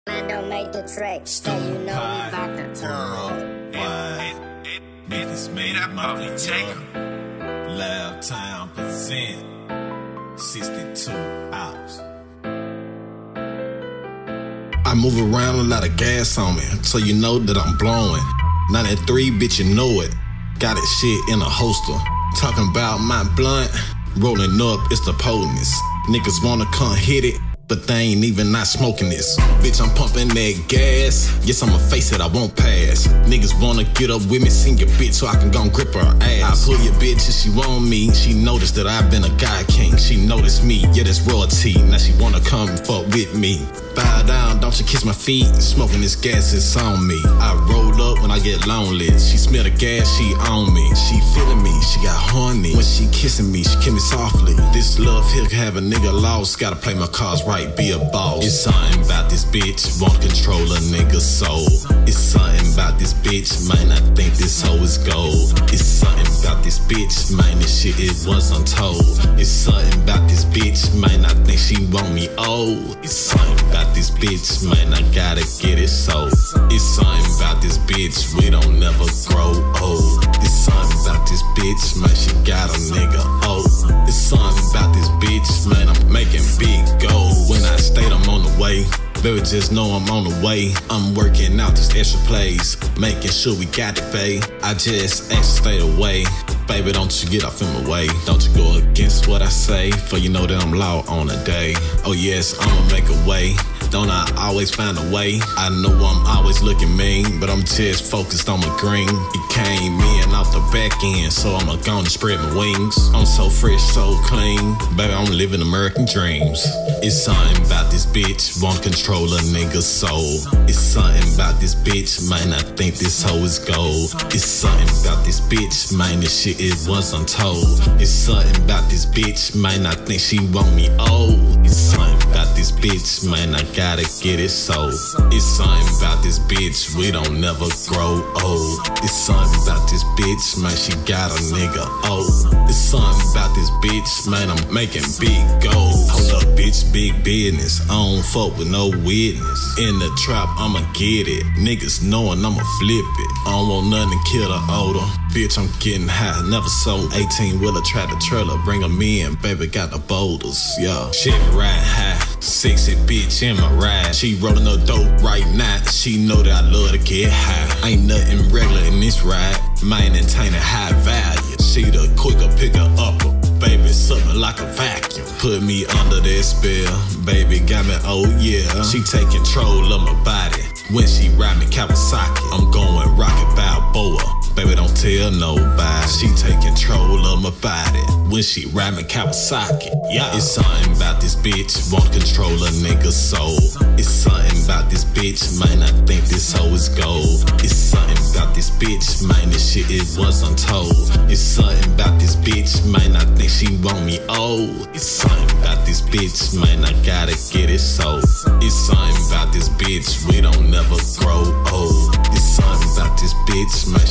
I don't make the track, so you know we bout to turn. Memphis made that money taker. Lab Town present 62 hours. I move around a lot of gas on me, so you know that I'm blowing. 93, bitch, you know it. Got that shit in a holster. Talking about my blunt, rolling up, it's the potentest. Niggas wanna come hit it, but they ain't even not smoking this. Bitch, I'm pumping that gas. Yes, I'ma face it, I won't pass. Niggas wanna get up with me, sing your bitch so I can gon' grip her ass. I pull your bitch if she want me. She noticed that I've been a guy king. She noticed me, yeah, that's royalty. Now she wanna come fuck with me. Bow down, don't you kiss my feet. Smoking this gas, it's on me. I roll up when I get lonely. She smell the gas, she on me. She feeling me, she got horny. When she kissing me, she kiss me softly. This love here can have a nigga lost. Gotta play my cards right, be a boss. It's something about this bitch, won't control a nigga's soul. It's something about this bitch, might not think this hoe is gold. It's something about this bitch, man, this shit it was untold. It's something about this bitch, might not think she want me old. It's something about this bitch, man, I gotta get it sold. It's something about this bitch, we don't never grow old. It's something about this bitch, man, she got a nigga old. It's something about this bitch, man, I'm making big gold. When I state I'm on the way, baby, just know I'm on the way. I'm working out these extra plays, making sure we got to pay. I just ask to stay away. Baby, don't you get off in my way. Don't you go against what I say, for you know that I'm law on a day. Oh yes, I'ma make a way. Don't I always find a way? I know I'm always looking mean, but I'm just focused on my green. It came in off the back end, so I'ma go and spread my wings. I'm so fresh, so clean, baby, I'm living American dreams. It's something about this bitch, won't control a nigga's soul. It's something about this bitch, might not think this hoe is gold. It's something about this bitch, man, this shit it was untold. It's something about this bitch, might not think she want me old. It's something about this bitch, man, I gotta get it sold. It's something about this bitch, we don't never grow old. It's something about this bitch, man, she got a nigga old. It's something about this bitch, man, I'm making big goals. Hold up, bitch, big business. I don't fuck with no witness. In the trap, I'ma get it. Niggas knowing I'ma flip it. I don't want nothing to kill the odor. Bitch, I'm getting high, never sold. 18-wheeler, tractor trailer, bring 'em in, baby, got the boulders, yeah. Shit ride high, sexy bitch in my ride. She rolling the dope right now, she know that I love to get high. Ain't nothing regular in this ride, maintaining high value. She the quicker picker upper, baby, something like a vacuum. Put me under that spell, baby, got me, oh yeah. She take control of my body, when she ride me Kawasaki. I'm going rocket Balboa, baby, don't tell nobody. She take control of my body, when she ride me Kawasaki, yeah. It's something about this bitch, won't control a nigga's soul. It's something about this bitch, might not think this hoe is gold. It's something about this bitch, man, this shit it was untold. It's something about this bitch, might not think she want me old. It's something about this bitch, man, I gotta get it sold. It's something about this bitch, we don't never grow old. It's something about this bitch, man,